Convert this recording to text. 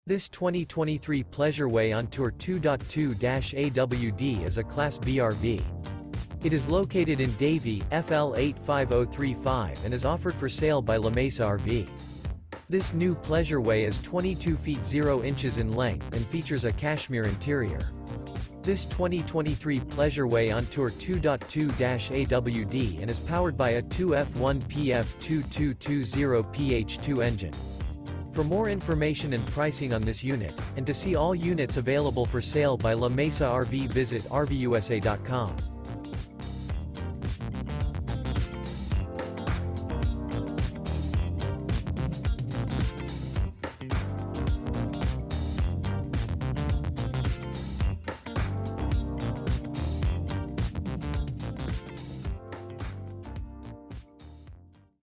This 2023 Pleasure-Way Ontour 2.2-AWD is a Class B RV. It is located in Davie, FL 85035 and is offered for sale by Mesa RV. This new Pleasure-Way is 22 feet 0 inches in length and features a CASHMERE interior. This 2023 Pleasure-Way Ontour 2.2-AWD and is powered by a 2F1 PF2220PH2 engine. For more information and pricing on this unit, and to see all units available for sale by Mesa RV, visit RVUSA.com.